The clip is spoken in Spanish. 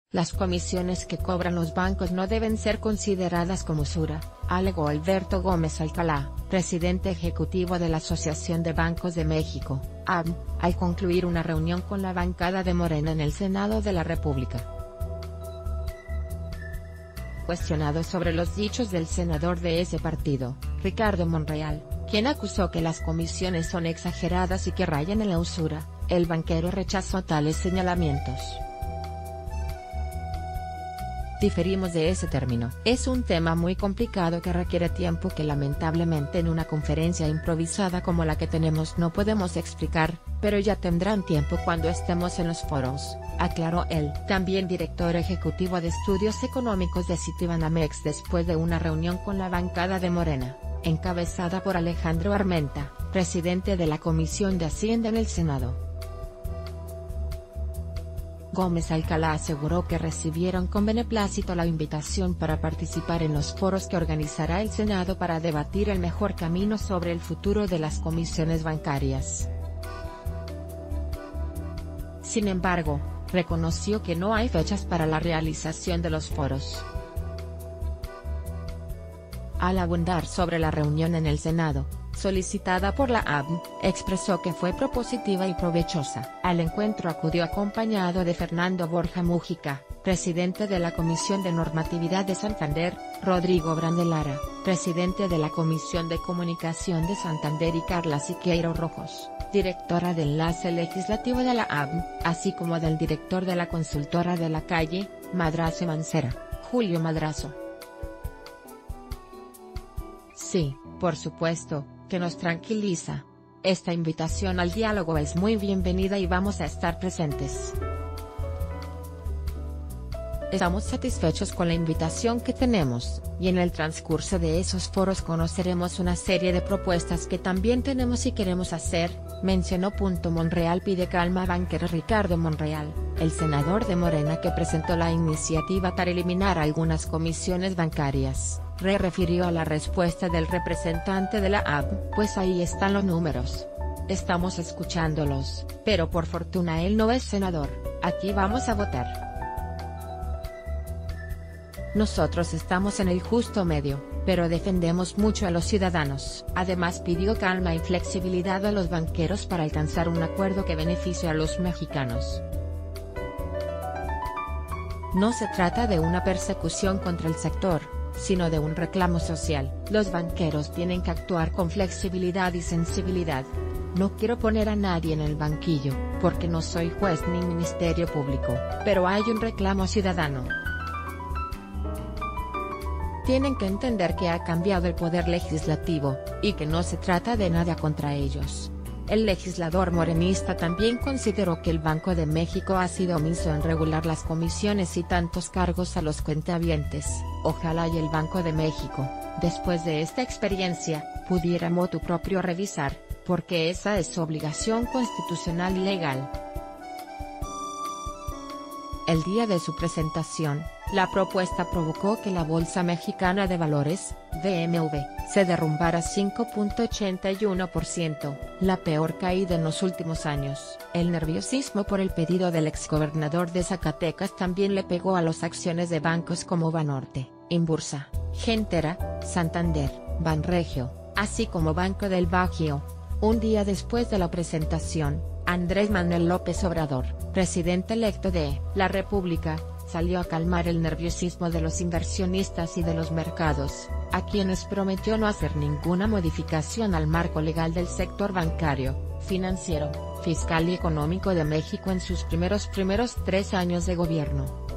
Las comisiones que cobran los bancos no deben ser consideradas como usura, alegó Alberto Gómez Alcalá, presidente ejecutivo de la Asociación de Bancos de México, ABM, al concluir una reunión con la bancada de Morena en el Senado de la República. Cuestionado sobre los dichos del senador de ese partido, Ricardo Monreal, quien acusó que las comisiones son exageradas y que rayan en la usura, el banquero rechazó tales señalamientos. Diferimos de ese término. Es un tema muy complicado que requiere tiempo que lamentablemente en una conferencia improvisada como la que tenemos no podemos explicar, pero ya tendrán tiempo cuando estemos en los foros, aclaró él. También director ejecutivo de estudios económicos de Citibanamex después de una reunión con la bancada de Morena, encabezada por Alejandro Armenta, presidente de la Comisión de Hacienda en el Senado. Gómez Alcalá aseguró que recibieron con beneplácito la invitación para participar en los foros que organizará el Senado para debatir el mejor camino sobre el futuro de las comisiones bancarias. Sin embargo, reconoció que no hay fechas para la realización de los foros. Al abundar sobre la reunión en el Senado, solicitada por la ABM, expresó que fue propositiva y provechosa. Al encuentro acudió acompañado de Fernando Borja Múgica, presidente de la Comisión de Normatividad de Santander, Rodrigo Brandelara, presidente de la Comisión de Comunicación de Santander y Carla Siqueiro Rojos, directora de Enlace Legislativo de la ABM, así como del director de la consultora de la calle, Madrazo Mancera, Julio Madrazo. Sí, por supuesto, que nos tranquiliza. Esta invitación al diálogo es muy bienvenida y vamos a estar presentes. Estamos satisfechos con la invitación que tenemos, y en el transcurso de esos foros conoceremos una serie de propuestas que también tenemos y queremos hacer, mencionó. Monreal pide calma a banquero Ricardo Monreal, el senador de Morena que presentó la iniciativa para eliminar algunas comisiones bancarias. Refirió a la respuesta del representante de la ABM, pues ahí están los números. Estamos escuchándolos, pero por fortuna él no es senador, aquí vamos a votar. Nosotros estamos en el justo medio, pero defendemos mucho a los ciudadanos. Además pidió calma y flexibilidad a los banqueros para alcanzar un acuerdo que beneficie a los mexicanos. No se trata de una persecución contra el sector, sino de un reclamo social. Los banqueros tienen que actuar con flexibilidad y sensibilidad. No quiero poner a nadie en el banquillo, porque no soy juez ni ministerio público, pero hay un reclamo ciudadano. Tienen que entender que ha cambiado el poder legislativo, y que no se trata de nada contra ellos. El legislador morenista también consideró que el Banco de México ha sido omiso en regular las comisiones y tantos cargos a los cuentavientes. Ojalá y el Banco de México, después de esta experiencia, pudiera motu propio revisar, porque esa es su obligación constitucional y legal. El día de su presentación, la propuesta provocó que la Bolsa Mexicana de Valores, BMV, se derrumbara 5.81%, la peor caída en los últimos años. El nerviosismo por el pedido del exgobernador de Zacatecas también le pegó a las acciones de bancos como Banorte, Inbursa, Gentera, Santander, Banregio, así como Banco del Bajío. Un día después de la presentación, Andrés Manuel López Obrador, presidente electo de la República, salió a calmar el nerviosismo de los inversionistas y de los mercados, a quienes prometió no hacer ninguna modificación al marco legal del sector bancario, financiero, fiscal y económico de México en sus primeros 3 años de gobierno.